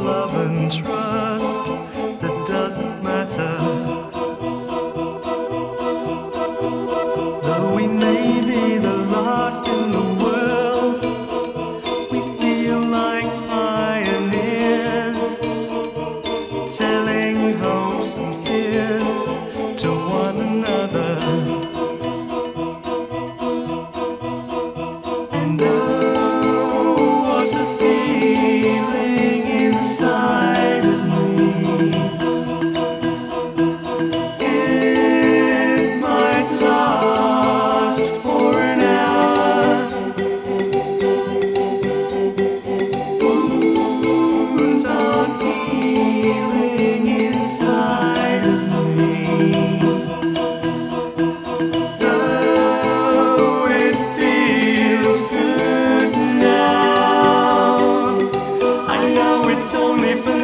love and trust that doesn't matter. Though we may be the last in the world, we feel like pioneers, telling hopes and fears to one another. And oh, what a feeling inside of me. It might last for an hour. Wounds aren't healing inside of me. Though it feels good now, I know it's only for